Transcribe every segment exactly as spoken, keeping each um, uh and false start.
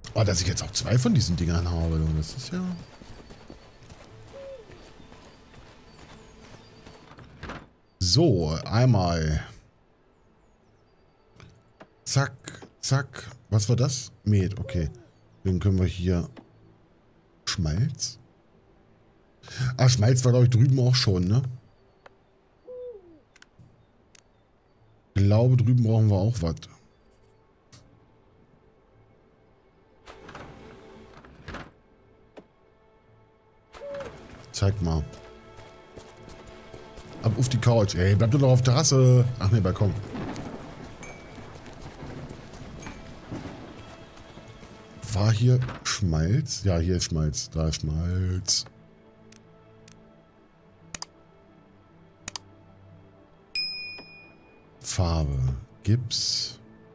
Oh, dass ich jetzt auch zwei von diesen Dingern habe, das ist ja... So, einmal. Zack, zack. Was war das? Met, okay. Dann können wir hier... Schmalz? Ah, Schmalz war, glaube ich, drüben auch schon, ne? Ich glaube, drüben brauchen wir auch was. Zeig mal. Ab auf die Couch. Ey, bleib doch auf der Terrasse. Ach ne, Balkon. War hier Schmalz? Ja, hier ist Schmalz. Da ist Schmalz. Farbe. Gips.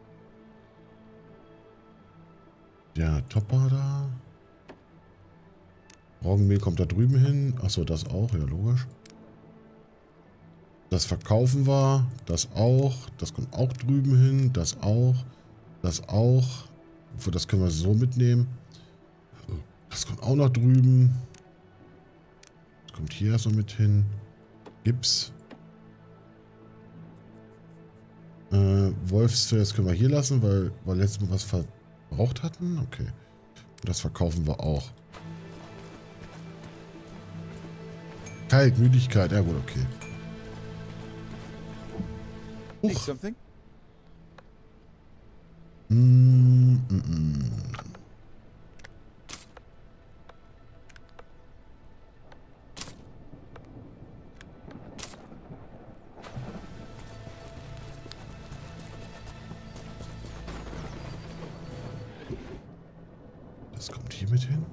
Der Topper da. Roggenmehl kommt da drüben hin. Achso, das auch. Ja, logisch. Das verkaufen wir. Das auch. Das kommt auch drüben hin. Das auch. Das auch. Das können wir so mitnehmen. Das kommt auch noch drüben. Das kommt hier erstmal mit hin. Gips. Äh, Wolfsfell, das können wir hier lassen, weil wir letztes Mal was verbraucht hatten. Okay. Und das verkaufen wir auch. Kalt, Müdigkeit. Ja gut, okay. Huch. Mm, mm, mm. Das kommt hier mit hin.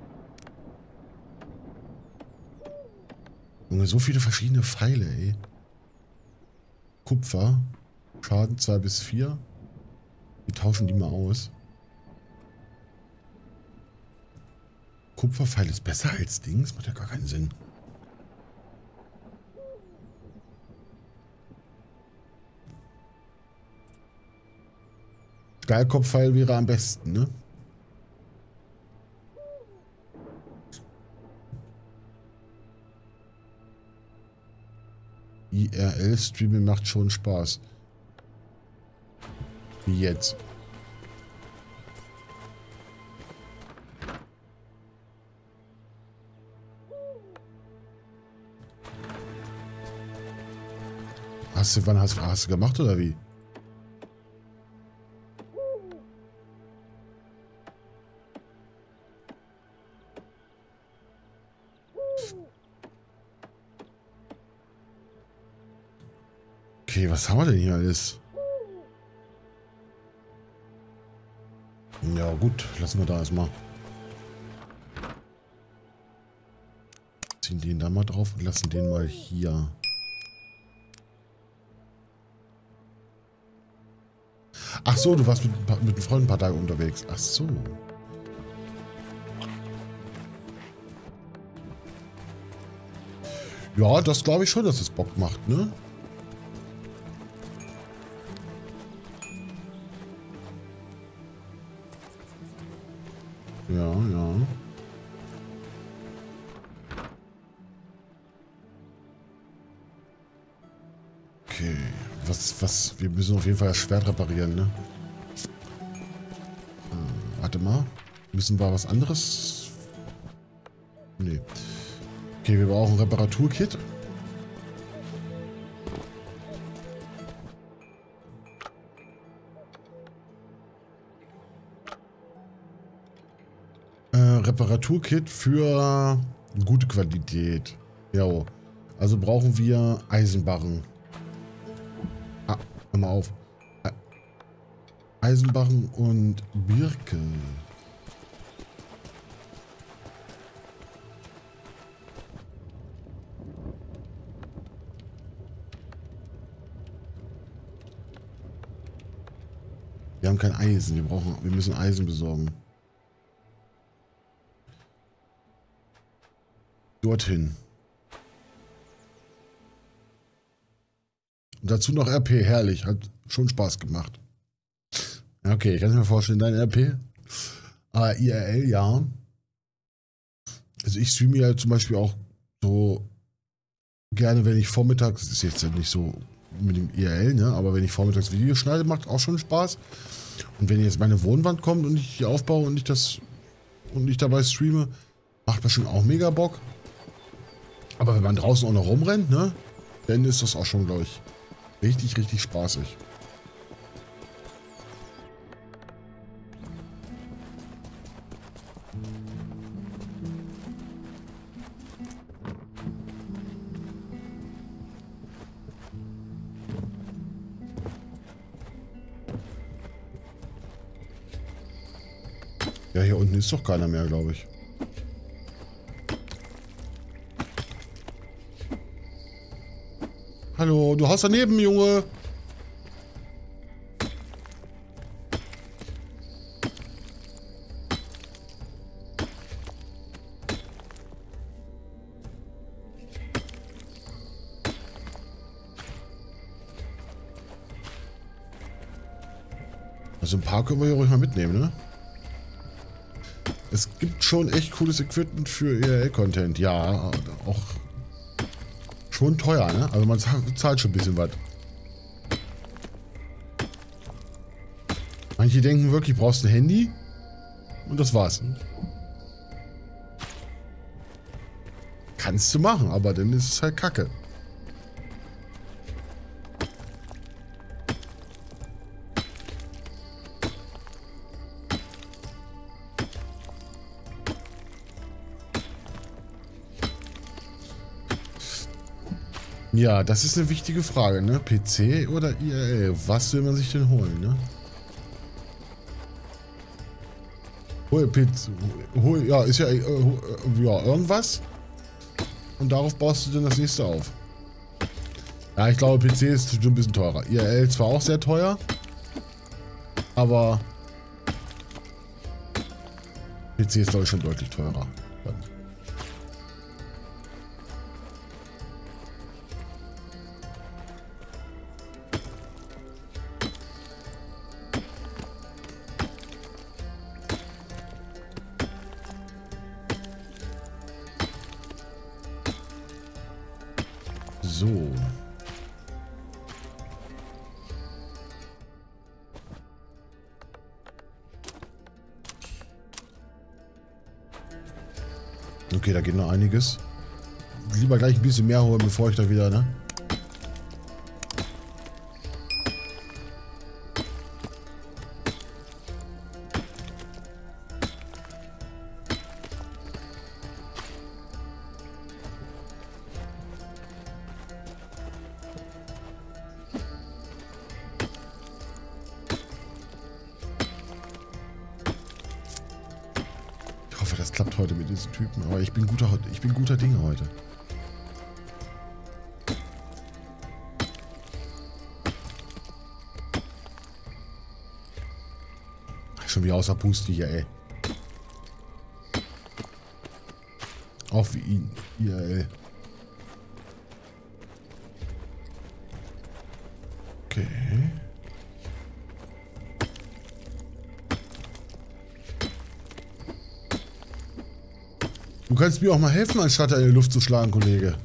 Junge, so viele verschiedene Pfeile, ey. Kupfer. Schaden zwei bis vier. Wir tauschen die mal aus. Kupferpfeil ist besser als Dings? Macht ja gar keinen Sinn. Stahlkopfpfeil wäre am besten, ne? I R L-Streaming macht schon Spaß. Wie jetzt. Hast du, wann hast, hast du gemacht oder wie? Okay, was haben wir denn hier alles? Ja gut, lassen wir da erstmal. Ziehen den da mal drauf und lassen den mal hier. Ach so, du warst mit, mit einem Freund ein paar Tage unterwegs. Ach so. Ja, das glaube ich schon, dass es Bock macht, ne? Ja, ja. Okay. Was, was, wir müssen auf jeden Fall das Schwert reparieren, ne? Hm, warte mal. Müssen wir was anderes? Nee. Okay, wir brauchen ein Reparaturkit. Äh, Reparaturkit für gute Qualität. Ja. Also brauchen wir Eisenbarren. Ah, hör mal auf. Eisenbarren und Birke. Wir haben kein Eisen. Wir brauchen, wir müssen Eisen besorgen. Dorthin. Und dazu noch R P. Herrlich. Hat schon Spaß gemacht. Okay, ich kann mir vorstellen, dein R P. Aber I R L, ja. Also ich streame ja zum Beispiel auch so gerne, wenn ich vormittags, das ist jetzt ja nicht so mit dem I R L, ne? Aber wenn ich vormittags Videos schneide, macht auch schon Spaß. Und wenn jetzt meine Wohnwand kommt und ich die aufbaue und ich das und ich dabei streame, macht das schon auch mega Bock. Aber wenn man draußen auch noch rumrennt, ne? Dann ist das auch schon, glaube ich, richtig, richtig spaßig. Ja, hier unten ist doch keiner mehr, glaube ich. Hallo, du haust daneben, Junge. Also ein paar können wir hier ruhig mal mitnehmen, ne? Es gibt schon echt cooles Equipment für I R L-Content. Ja, auch schon teuer, ne? Also man zahlt schon ein bisschen was. Manche denken wirklich, brauchst ein Handy und das war's. Kannst du machen, aber dann ist es halt Kacke. Ja, das ist eine wichtige Frage, ne? P C oder I R L? Was will man sich denn holen, ne? Hol P C, hol, ja, ist ja, äh, ja, irgendwas. Und darauf baust du dann das nächste auf. Ja, ich glaube, P C ist schon ein bisschen teurer. I R L zwar auch sehr teuer, aber P C ist, glaube ich, schon deutlich teurer. So. Okay, da geht noch einiges. Lieber gleich ein bisschen mehr holen, bevor ich da wieder, ne? Ich hoffe, das klappt heute mit diesen Typen. Aber ich bin guter, ich bin guter Dinge heute. Schon wieder außer Puste hier, ey. Auch wie ihn. Hier, ey. Okay. Du kannst mir auch mal helfen, anstatt in die Luft zu schlagen, Kollege.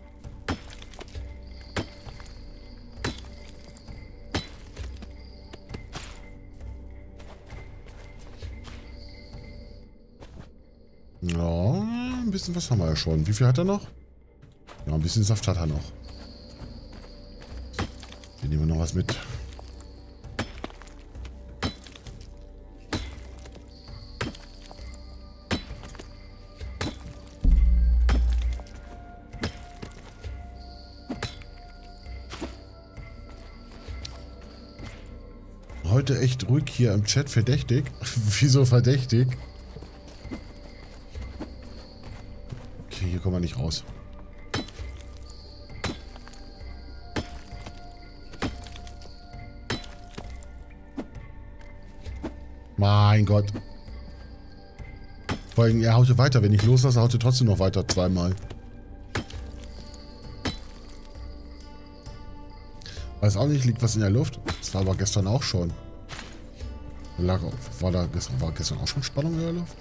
Ja, ein bisschen was haben wir ja schon. Wie viel hat er noch? Ja, ein bisschen Saft hat er noch. Hier nehmen wir noch was mit. Heute echt ruhig hier im Chat, verdächtig. Wieso verdächtig? Okay, hier kommen wir nicht raus. Mein Gott. Vor allem, er haute weiter. Wenn ich loslasse, haute trotzdem noch weiter zweimal. Weiß auch nicht, liegt was in der Luft. Das war aber gestern auch schon. Lag, war da gestern, war gestern auch schon Spannung in der Luft?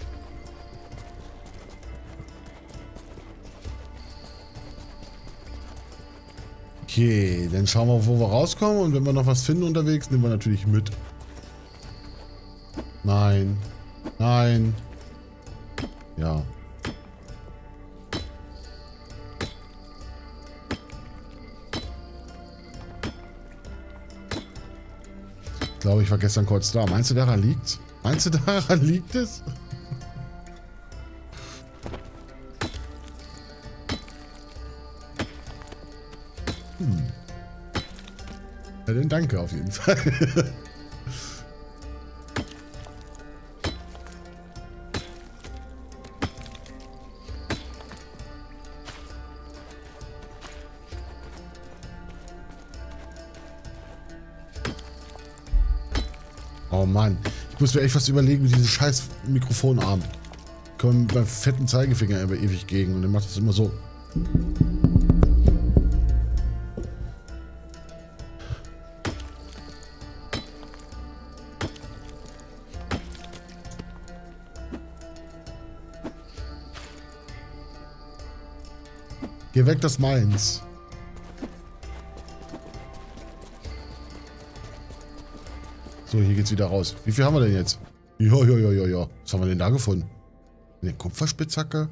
Okay, dann schauen wir, wo wir rauskommen und wenn wir noch was finden unterwegs, nehmen wir natürlich mit. Nein. Nein. Ja. Ich glaube, ich war gestern kurz da. Meinst du, daran liegt's? Meinst du, daran liegt es? Hm. Ja, dann danke auf jeden Fall. Oh Mann, ich muss mir echt was überlegen mit diesem scheiß Mikrofonarm. Kommen beim fetten Zeigefinger immer ewig gegen und dann macht es immer so. Geh weg, das meins. So, hier geht's wieder raus. Wie viel haben wir denn jetzt? Ja, ja, ja, ja, ja. Was haben wir denn da gefunden? Eine Kupferspitzhacke?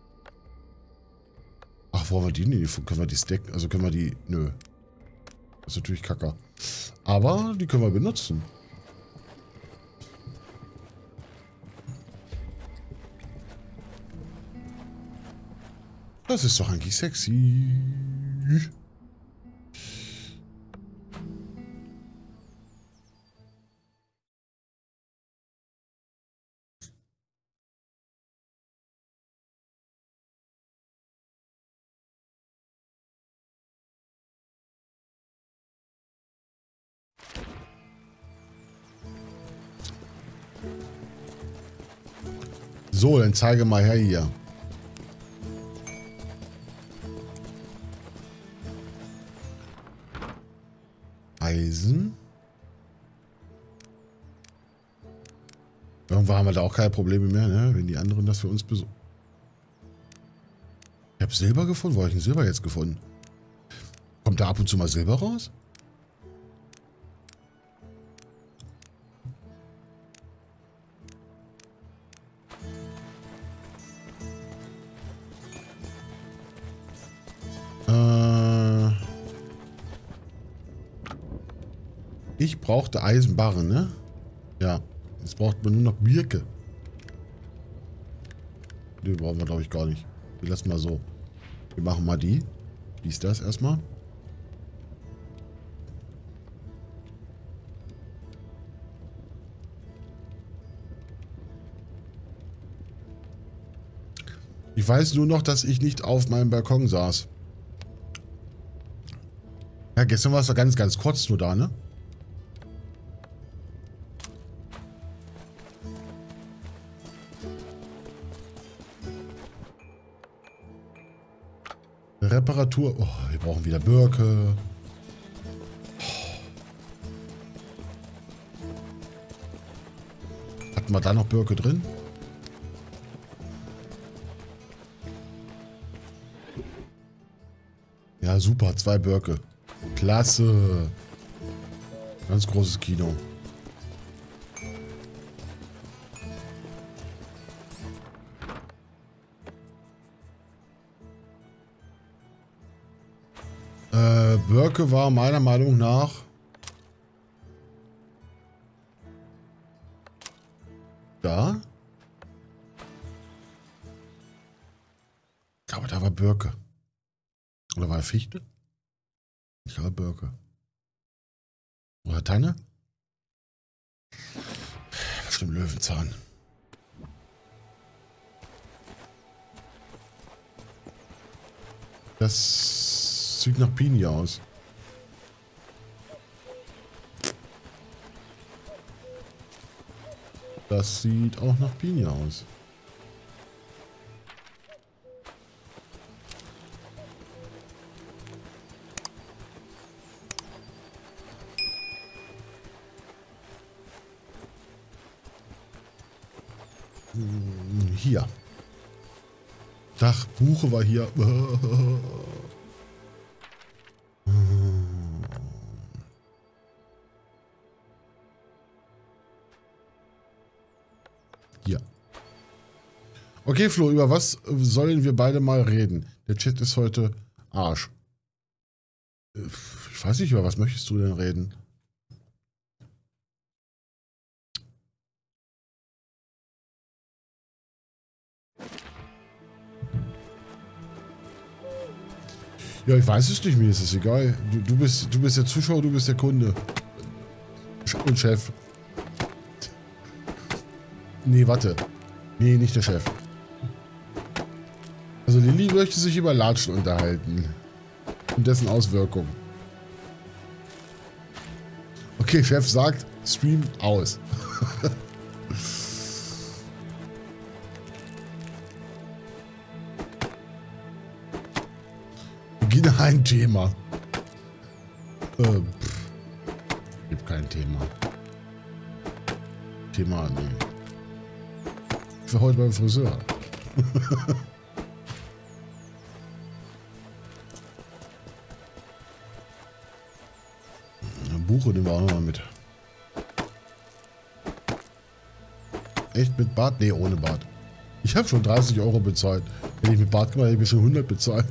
Ach, wo haben wir die denn? Können wir die stacken? Also können wir die... Nö. Das ist natürlich kacke. Aber die können wir benutzen. Das ist doch eigentlich sexy. So, dann zeige mal her hier. Eisen. Irgendwann haben wir da auch keine Probleme mehr, ne? Wenn die anderen das für uns besuchen. Ich habe Silber gefunden. Wo habe ich denn Silber jetzt gefunden? Kommt da ab und zu mal Silber raus? Äh, ich brauchte Eisenbarren, ne? Ja. Jetzt braucht man nur noch Birke. Die brauchen wir, glaube ich, gar nicht. Wir lassen mal so. Wir machen mal die. Die ist das erstmal. Ich weiß nur noch, dass ich nicht auf meinem Balkon saß. Ja, gestern war es doch ganz, ganz kurz nur da, ne? Reparatur. Oh, wir brauchen wieder Birke. Hatten wir da noch Birke drin? Ja, super. Zwei Birke. Klasse. Ganz großes Kino. Äh, Birke war meiner Meinung nach da. Ich glaube, da war Birke. Oder war er Fichte? Ich glaube Birke. Oder Tanne? Bestimmt Löwenzahn. Das sieht nach Pinie aus. Das sieht auch nach Pinie aus. Hier. Dach, Buche war hier. Hier. Okay, Flo, über was sollen wir beide mal reden? Der Chat ist heute Arsch. Ich weiß nicht, über was möchtest du denn reden? Ja, ich weiß es nicht, mir ist es egal. Du, du, bist, du bist der Zuschauer, du bist der Kunde. Und Chef. Nee, warte. Nee, nicht der Chef. Also Lilly möchte sich über Latschen unterhalten. Und dessen Auswirkungen. Okay, Chef sagt, Stream aus. Beginne ein Thema. Äh, pff. Gibt kein Thema. Thema, nee. Für heute beim Friseur. Buche nehmen wir auch nochmal mit. Echt mit Bart? Nee, ohne Bart. Ich habe schon dreißig Euro bezahlt. Wenn ich mit Bart gemacht hätte, hätte ich schon hundert bezahlt.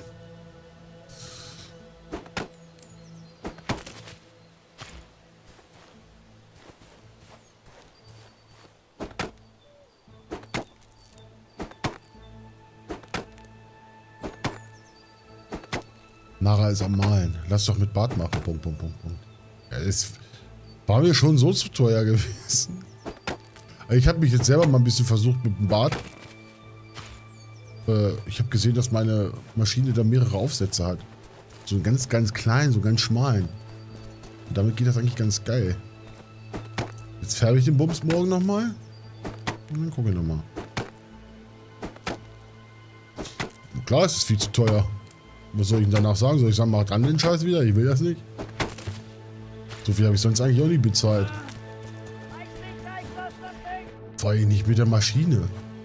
Nara ist am Malen. Lass doch mit Bart machen. Punkt, Punkt, Punkt, Punkt. Ja, es war mir schon so zu teuer gewesen. Ich habe mich jetzt selber mal ein bisschen versucht mit dem Bart. Äh, ich habe gesehen, dass meine Maschine da mehrere Aufsätze hat. So ganz, ganz klein, so ganz schmalen. Und damit geht das eigentlich ganz geil. Jetzt färbe ich den Bums morgen nochmal. Und dann gucke ich nochmal. Klar, es ist viel zu teuer. Was soll ich denn danach sagen? Soll ich sagen, mach dran den Scheiß wieder? Ich will das nicht. So viel habe ich sonst eigentlich auch nicht bezahlt. Vor allem nicht mit der Maschine.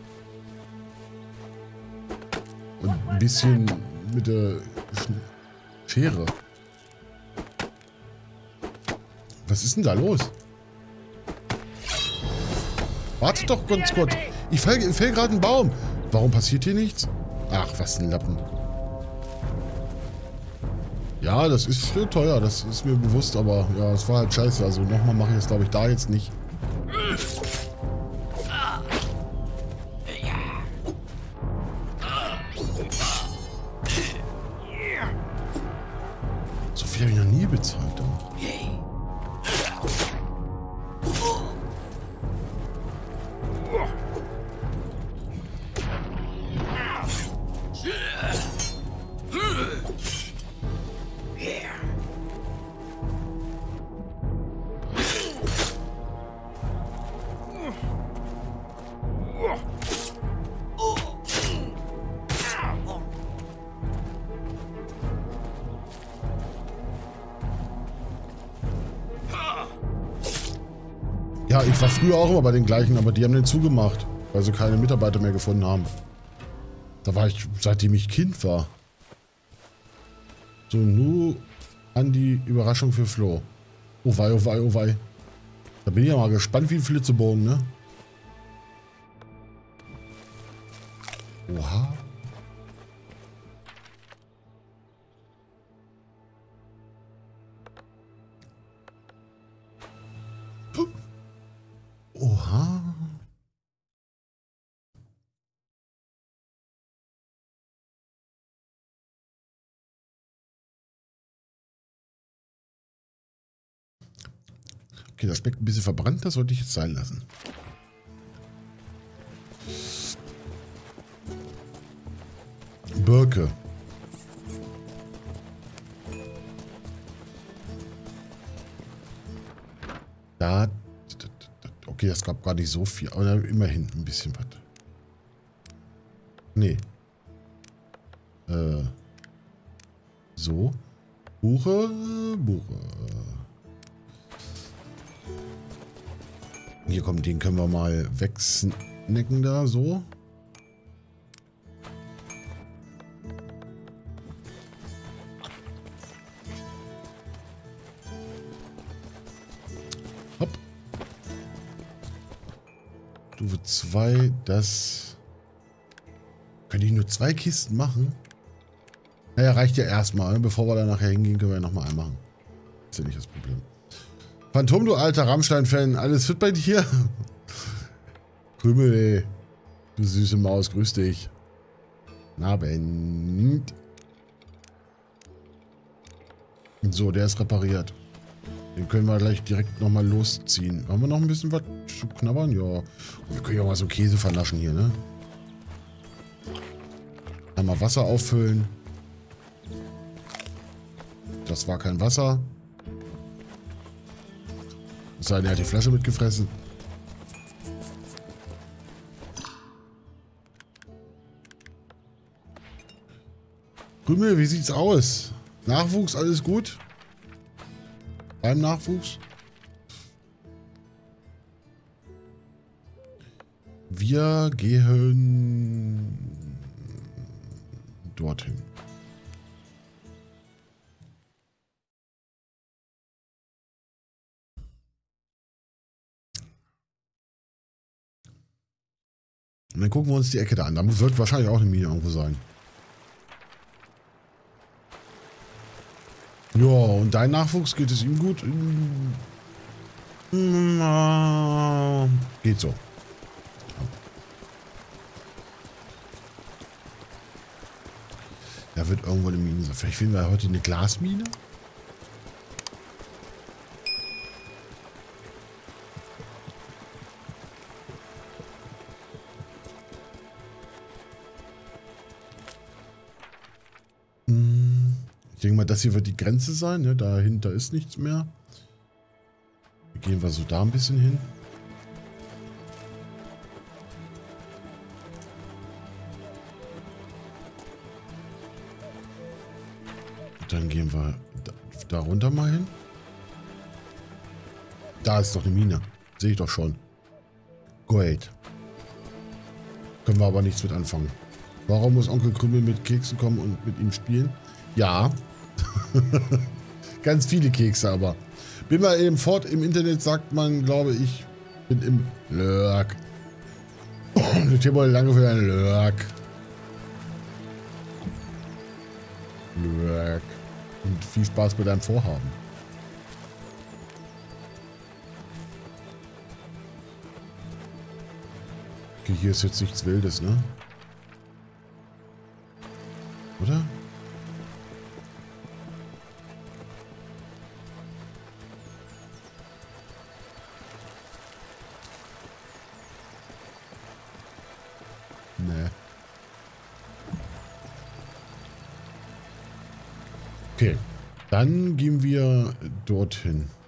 Und ein bisschen mit der Schere. Was ist denn da los? Wartet doch ganz kurz. Ich fäll, fäll gerade einen Baum. Warum passiert hier nichts? Ach, was ein Lappen. Ja, das ist teuer, das ist mir bewusst, aber ja, es war halt scheiße. Also nochmal mache ich das, glaube ich, da jetzt nicht. So viel habe ich noch nie bezahlt. Da. Ja, ich war früher auch immer bei den gleichen, aber die haben den zugemacht, weil sie keine Mitarbeiter mehr gefunden haben. Da war ich, seitdem ich Kind war. So, nur an die Überraschung für Flo. Oh wei, oh wei, oh wei. Da bin ich ja mal gespannt wie ein Flitzebogen, ne? Oha. Oha. Okay, das schmeckt ein bisschen verbrannt, das sollte ich jetzt sein lassen. Birke. Da. Okay, das gab gar nicht so viel, aber immerhin ein bisschen was. Nee. Äh. So. Buche, Buche. Hier kommt, den können wir mal wechseln. Necken da, so. Hopp. Stufe zwei, das... Kann ich nur zwei Kisten machen? Naja, reicht ja erstmal. Bevor wir da nachher hingehen, können wir ja nochmal einen machen. Ist ja nicht das Problem. Phantom, du alter Rammstein-Fan, alles fit bei dir? Krümel, ey. Du süße Maus, grüß dich. Guten Abend. So, der ist repariert. Den können wir gleich direkt nochmal losziehen. Haben wir noch ein bisschen was zu knabbern? Ja. Wir können ja mal so Käse vernaschen hier, ne? Einmal Wasser auffüllen. Das war kein Wasser. Es sei denn, er hat die Flasche mitgefressen. Krümel, wie sieht's aus? Nachwuchs, alles gut? Beim Nachwuchs? Wir gehen dorthin. Und dann gucken wir uns die Ecke da an. Da wird wahrscheinlich auch eine Mine irgendwo sein. Ja, und dein Nachwuchs, geht es ihm gut? Geht so. Da wird irgendwo eine Mine sein. Vielleicht finden wir heute eine Glasmine? Ich denke mal, das hier wird die Grenze sein. Ne? Dahinter ist nichts mehr. Gehen wir so da ein bisschen hin. Dann gehen wir da, da runter mal hin. Da ist doch eine Mine. Sehe ich doch schon. Great. Können wir aber nichts mit anfangen. Warum muss Onkel Krümel mit Keksen kommen und mit ihm spielen? Ja. Ganz viele Kekse aber. Bin mal eben fort. Im Internet sagt man, glaube ich, bin im Lurk. Ich habe mal lange für einen Lurk. Lurk. Und viel Spaß bei deinem Vorhaben. Okay, hier ist jetzt nichts Wildes, ne? Oder? Nee. Okay, dann gehen wir dorthin.